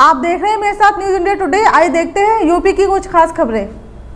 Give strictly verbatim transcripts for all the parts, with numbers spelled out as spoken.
आप देख रहे हैं मेरे साथ न्यूज़ इंडिया टुडे। आइए देखते हैं यूपी की कुछ खास खबरें।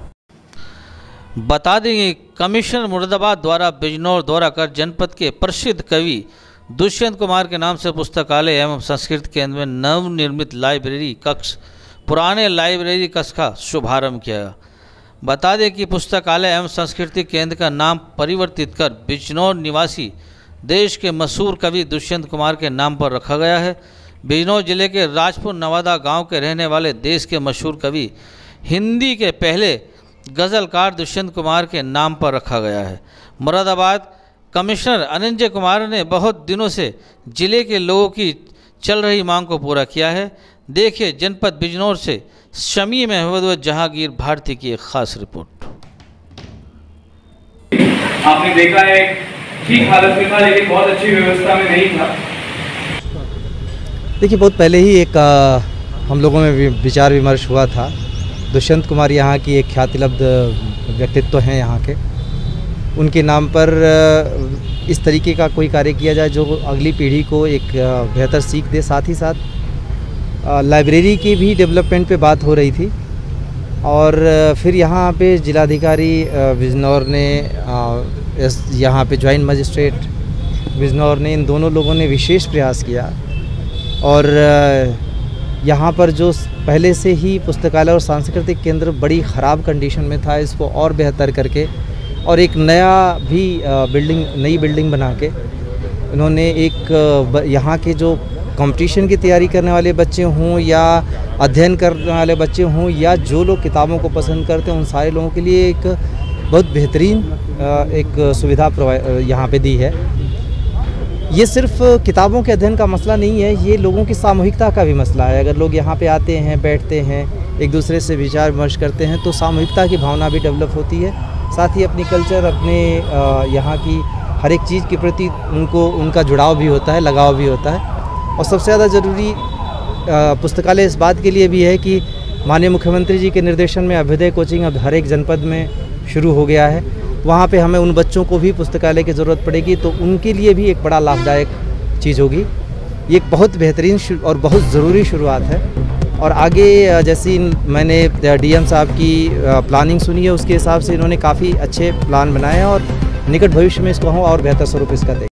बता देंगे, कमिश्नर मुरादाबाद द्वारा बिजनौर दौरा कर जनपद के प्रसिद्ध कवि दुष्यंत कुमार के नाम से पुस्तकालय एवं संस्कृति केंद्र में नवनिर्मित लाइब्रेरी कक्ष पुराने लाइब्रेरी कक्ष का शुभारंभ किया। बता दें कि पुस्तकालय एवं संस्कृति केंद्र का नाम परिवर्तित कर बिजनौर निवासी देश के मशहूर कवि दुष्यंत कुमार के नाम पर रखा गया है। बिजनौर जिले के राजपुर नवादा गांव के रहने वाले देश के मशहूर कवि हिंदी के पहले गज़लकार दुष्यंत कुमार के नाम पर रखा गया है। मुरादाबाद कमिश्नर अनिंजय कुमार ने बहुत दिनों से जिले के लोगों की चल रही मांग को पूरा किया है। देखिए जनपद बिजनौर से शमी महमूद व जहांगीर भारती की एक खास रिपोर्ट। आपने देखा है ठीक हालत में था, लेकिन बहुत अच्छी व्यवस्था में नहीं था। देखिए, बहुत पहले ही एक आ, हम लोगों में विचार विमर्श हुआ था। दुष्यंत कुमार यहाँ की एक ख्यातिलब्ध व्यक्तित्व हैं यहाँ के, उनके नाम पर इस तरीके का कोई कार्य किया जाए जो अगली पीढ़ी को एक बेहतर सीख दे। साथ ही साथ लाइब्रेरी की भी डेवलपमेंट पे बात हो रही थी और फिर यहाँ पे जिलाधिकारी बिजनौर ने यहाँ पे जॉइंट मजिस्ट्रेट बिजनौर ने, इन दोनों लोगों ने विशेष प्रयास किया और यहाँ पर जो पहले से ही पुस्तकालय और सांस्कृतिक केंद्र बड़ी ख़राब कंडीशन में था, इसको और बेहतर करके और एक नया भी बिल्डिंग नई बिल्डिंग बना के इन्होंने एक यहाँ के जो कंपटीशन की तैयारी करने वाले बच्चे हों या अध्ययन करने वाले बच्चे हों या जो लोग किताबों को पसंद करते हैं, उन सारे लोगों के लिए एक बहुत बेहतरीन एक सुविधा प्रोवाइड यहाँ पे दी है। ये सिर्फ किताबों के अध्ययन का मसला नहीं है, ये लोगों की सामूहिकता का भी मसला है। अगर लोग यहाँ पे आते हैं, बैठते हैं, एक दूसरे से विचार विमर्श करते हैं तो सामूहिकता की भावना भी डेवलप होती है। साथ ही अपनी कल्चर, अपने यहाँ की हर एक चीज़ के प्रति उनको उनका जुड़ाव भी होता है, लगाव भी होता है। और सबसे ज़्यादा ज़रूरी पुस्तकालय इस बात के लिए भी है कि माननीय मुख्यमंत्री जी के निर्देशन में अभ्युदय कोचिंग अब हर एक जनपद में शुरू हो गया है। वहाँ पे हमें उन बच्चों को भी पुस्तकालय की ज़रूरत पड़ेगी, तो उनके लिए भी एक बड़ा लाभदायक चीज़ होगी। ये एक बहुत बेहतरीन और बहुत ज़रूरी शुरुआत है और आगे जैसी मैंने डीएम साहब की प्लानिंग सुनी है, उसके हिसाब से इन्होंने काफ़ी अच्छे प्लान बनाए हैं और निकट भविष्य में इसको हम और बेहतर स्वरूप इसका दें।